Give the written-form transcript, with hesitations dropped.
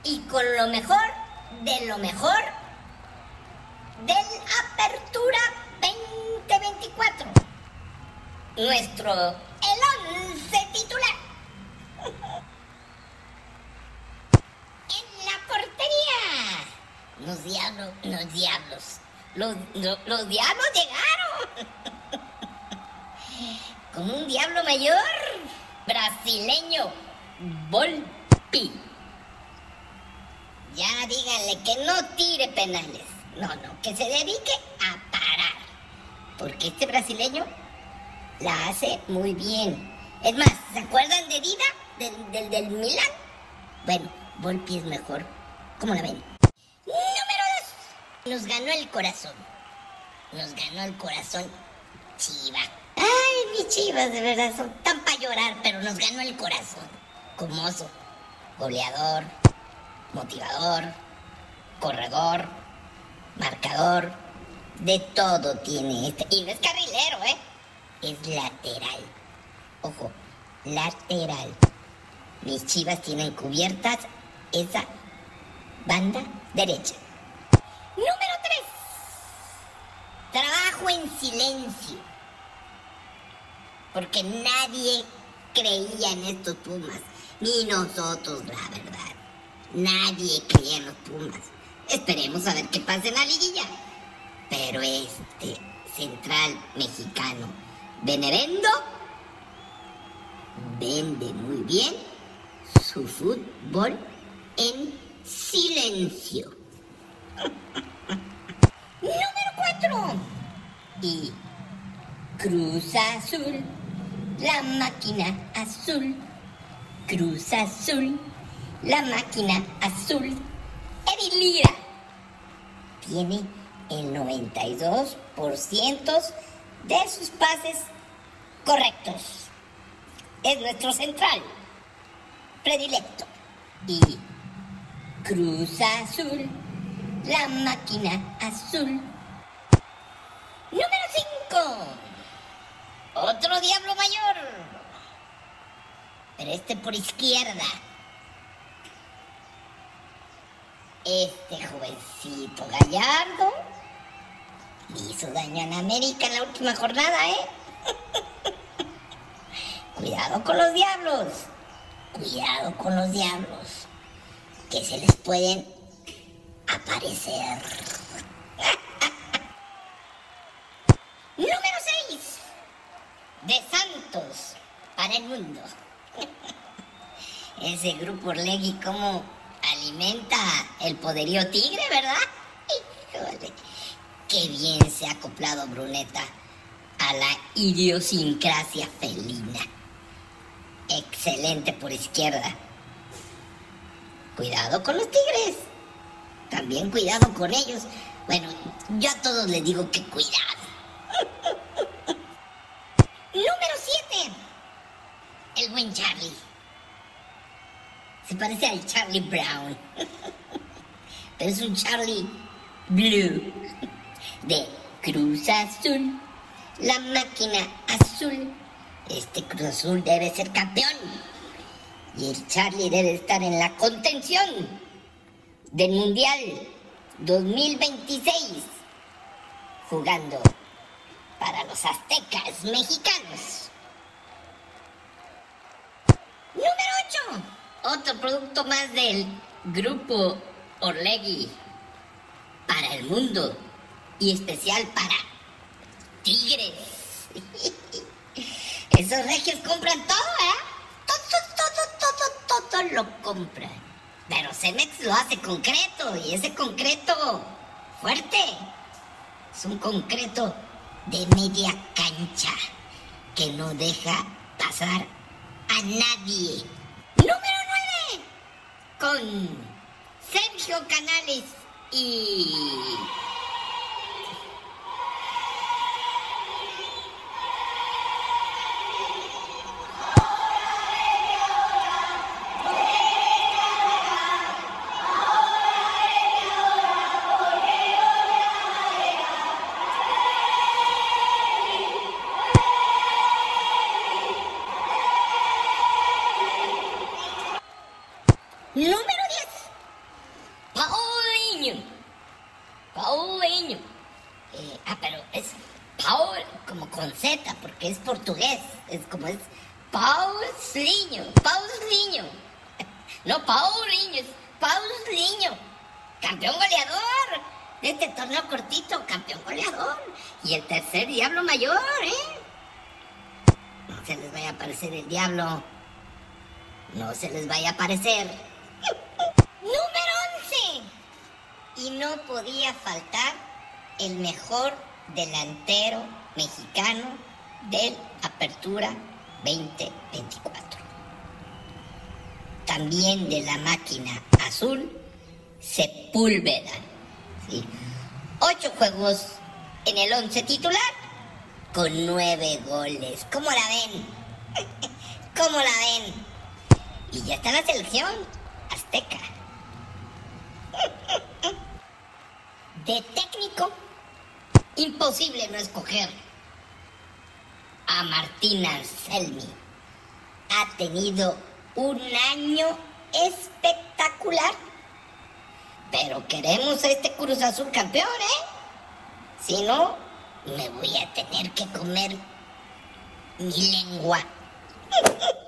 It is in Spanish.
y con lo mejor del Apertura 2024. Nuestro el 11 titular. En la portería. Los diablos llegaron. Con un diablo mayor. Brasileño Volpi. Ya díganle que no tire penales. No, que se dedique a parar. Porque este brasileño la hace muy bien. Es más, ¿se acuerdan de Dida? Del Milan. Bueno, Volpi es mejor. ¿Cómo la ven? Número 2. Nos ganó el corazón. Chiva. Ay, mis Chivas, de verdad, son tan para llorar, pero nos ganó el corazón. Comoso, goleador, motivador, corredor, marcador, de todo tiene este. Y no es carrilero, es lateral. Ojo, lateral. Mis Chivas tienen cubiertas esa banda derecha. Número 3. Trabajo en silencio. Porque nadie creía en estos Pumas. Ni nosotros, la verdad. Nadie creía en los Pumas. Esperemos a ver qué pasa en la liguilla. Pero este central mexicano, Benevendo, vende muy bien su fútbol en silencio. Número 4. Y Cruz Azul, la máquina azul. Cruz Azul, la máquina azul. Eddie Lira tiene el 92% de sus pases correctos. Es nuestro central predilecto. Y Cruz Azul, la máquina azul. Número 5. Otro diablo mayor. Pero este por izquierda. Este jovencito Gallardo le hizo daño a la América en la última jornada, Cuidado con los diablos. Que se les pueden aparecer. Número 6. De Santos para el mundo. Ese grupo Orlegui como alimenta el poderío tigre, ¿verdad? Híjole, qué bien se ha acoplado Bruneta a la idiosincrasia felina. Excelente por izquierda. Cuidado con los tigres. También cuidado con ellos. Bueno, yo a todos les digo que cuidado. Número 7. El buen Charlie. Se parece al Charlie Brown. Pero es un Charlie Blue. De Cruz Azul, la máquina azul. Este Cruz Azul debe ser campeón. Y el Charlie debe estar en la contención del Mundial 2026. Jugando para los aztecas mexicanos. Número 8. Otro producto más del grupo Orlegui para el mundo y especial para Tigres. Esos regios compran todo, Todo lo compran. Pero Cemex lo hace concreto y ese concreto fuerte. Es un concreto de media cancha que no deja pasar a nadie. Número 9. Con Sergio Canales y Número 10. Sí. Ah, pero es Paul como con Z, porque es portugués. Es como es Paulinho. Paulinho. No Paulinho, es Paulinho. Campeón goleador de este torneo cortito, campeón goleador. Y el tercer diablo mayor, ¿eh? No se les vaya a aparecer el diablo. No se les vaya a aparecer. Número 11. Y no podía faltar el mejor delantero mexicano del Apertura 2024. También de la máquina azul, Sepúlveda. ¿Sí? 8 juegos en el 11 titular con 9 goles. ¿Cómo la ven? ¿Cómo la ven? Y ya está en la selección azteca. De técnico, imposible no escoger a Martín Anselmi. Ha tenido un año espectacular. Pero queremos a este Cruz Azul campeón, ¿eh? Si no, me voy a tener que comer mi lengua.